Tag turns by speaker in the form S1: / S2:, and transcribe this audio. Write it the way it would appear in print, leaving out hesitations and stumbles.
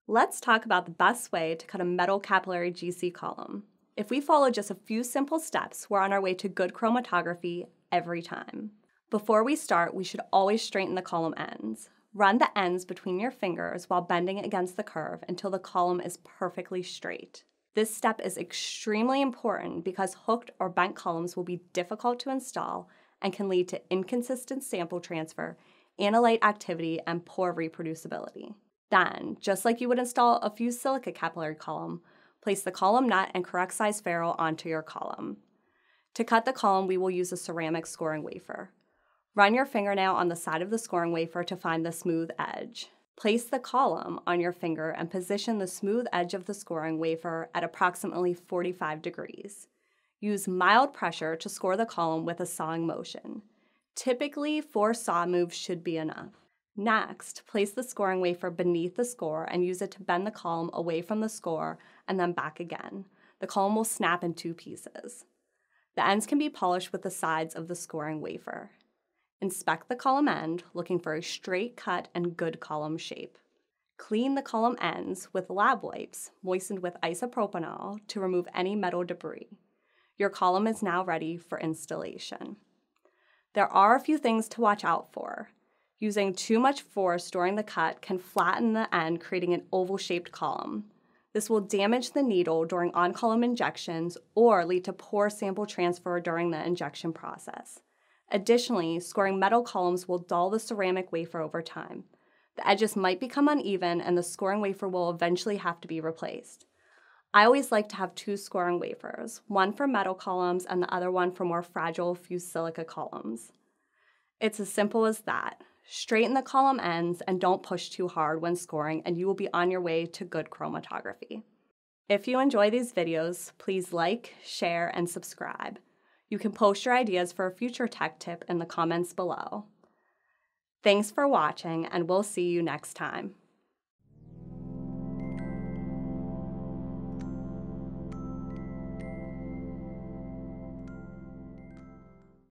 S1: Let's talk about the best way to cut a metal capillary GC column. If we follow just a few simple steps, we're on our way to good chromatography every time. Before we start, we should always straighten the column ends. Run the ends between your fingers while bending against the curve until the column is perfectly straight. This step is extremely important because hooked or bent columns will be difficult to install and can lead to inconsistent sample transfer, analyte activity, and poor reproducibility. Then, just like you would install a fused silica capillary column, place the column nut and correct size ferrule onto your column. To cut the column, we will use a ceramic scoring wafer. Run your fingernail on the side of the scoring wafer to find the smooth edge. Place the column on your finger and position the smooth edge of the scoring wafer at approximately 45 degrees. Use mild pressure to score the column with a sawing motion. Typically, 4 saw moves should be enough. Next, place the scoring wafer beneath the score and use it to bend the column away from the score and then back again. The column will snap in 2 pieces. The ends can be polished with the sides of the scoring wafer. Inspect the column end, looking for a straight cut and good column shape. Clean the column ends with lab wipes moistened with isopropanol to remove any metal debris. Your column is now ready for installation. There are a few things to watch out for. Using too much force during the cut can flatten the end, creating an oval-shaped column. This will damage the needle during on-column injections or lead to poor sample transfer during the injection process. Additionally, scoring metal columns will dull the ceramic wafer over time. The edges might become uneven and the scoring wafer will eventually have to be replaced. I always like to have 2 scoring wafers, one for metal columns and the other one for more fragile fused silica columns. It's as simple as that. Straighten the column ends and don't push too hard when scoring, and you will be on your way to good chromatography. If you enjoy these videos, please like, share, and subscribe. You can post your ideas for a future tech tip in the comments below. Thanks for watching, and we'll see you next time.